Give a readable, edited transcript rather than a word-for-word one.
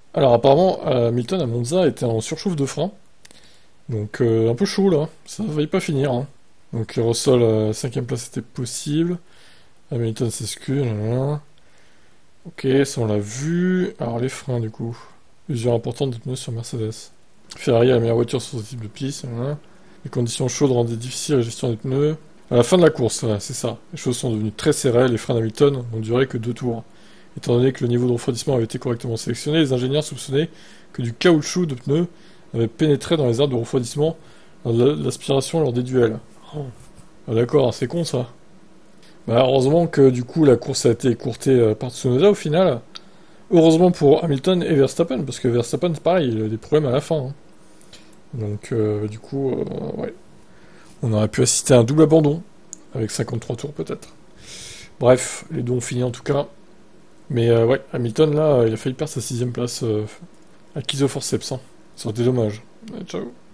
Alors apparemment, Hamilton à Monza était en surchauffe de frein, donc un peu chaud là, ça va pas finir. Hein. Donc Russell, 5ème place était possible, Hamilton s'excuse, nanana. Ok, ça on l'a vu. Alors les freins du coup, usure importante de pneus sur Mercedes. Ferrari a la meilleure voiture sur ce type de piste, nanana. Les conditions chaudes rendaient difficile la gestion des pneus. À la fin de la course, voilà, c'est ça. Les choses sont devenues très serrées, les freins d'Hamilton n'ont duré que 2 tours. Étant donné que le niveau de refroidissement avait été correctement sélectionné, les ingénieurs soupçonnaient que du caoutchouc de pneus avait pénétré dans les arbres de refroidissement lors de l'aspiration lors des duels. Oh. Ah, d'accord, c'est con ça. Bah, heureusement que du coup la course a été écourtée par Tsunoda au final. Heureusement pour Hamilton et Verstappen, parce que Verstappen c'est pareil, il a eu des problèmes à la fin. Hein. Donc du coup, ouais. On aurait pu assister à un double abandon, avec 53 tours peut-être. Bref, les deux ont fini en tout cas. Mais ouais, Hamilton là, il a failli perdre sa 6ème place acquise au forceps. Hein. Ça aurait été dommage. Ouais, ciao.